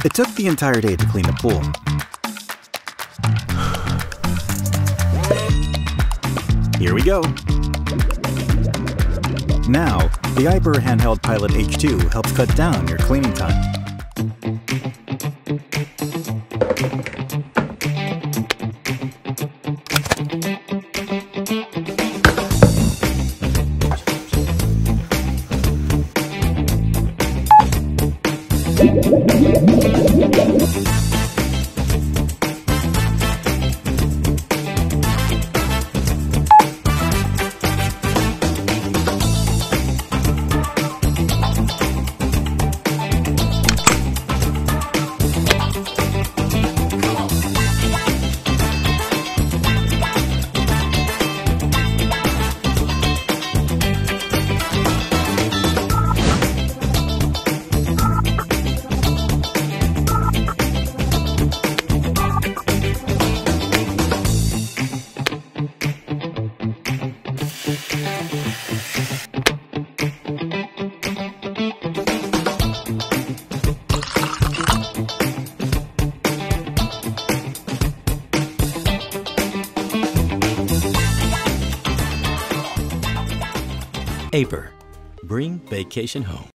It took the entire day to clean the pool. Here we go! Now, the Aiper Handheld Pilot H2 helps cut down your cleaning time. Aiper, bring vacation home.